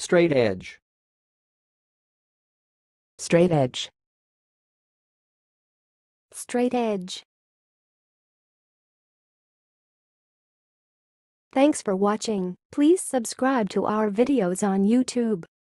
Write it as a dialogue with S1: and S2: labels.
S1: Straight edge.
S2: Straight edge.
S3: Straight edge. Thanks for watching. Please subscribe to our videos on YouTube.